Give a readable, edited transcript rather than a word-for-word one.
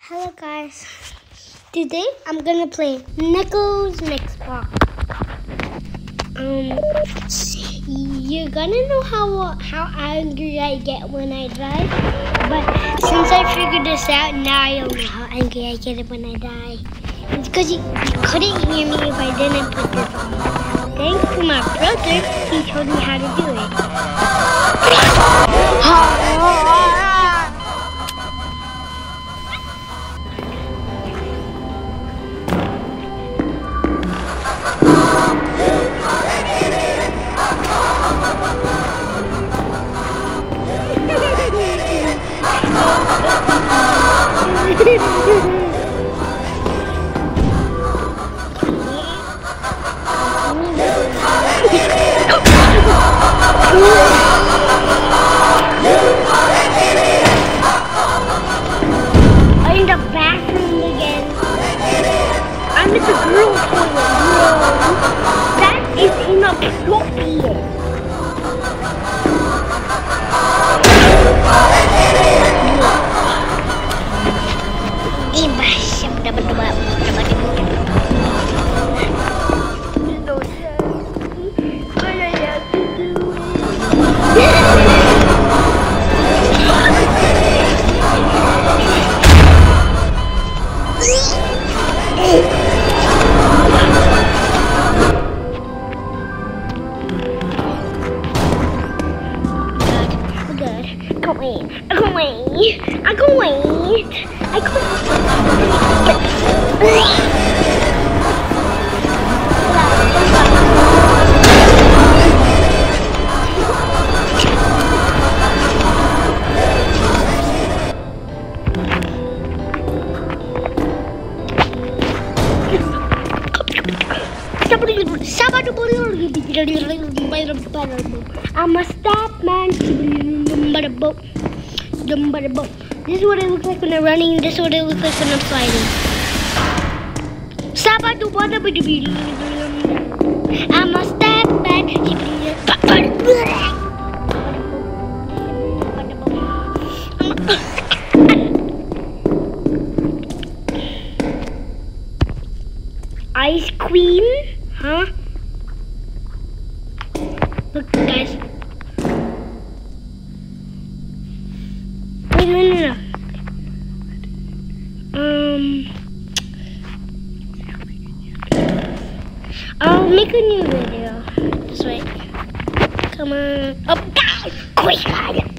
Hello guys, today I'm gonna play Nicos nextbox. You're gonna know how angry I get when I die, but since I figured this out, now you'll know how angry I get when I die. It's because you couldn't hear me if I didn't put this on. Thanks to my brother, he told me how to do it. I'm in the bathroom again. I'm at the girl toilet. No, that is inappropriate. I'm a stop man. This is what it looks like when I'm running. This is what it looks like when I'm sliding. I'm a step man. Ice cream? Huh? Look, guys. Wait, no. I'll make a new video. Just wait. Come on. Oh, guys! Quick!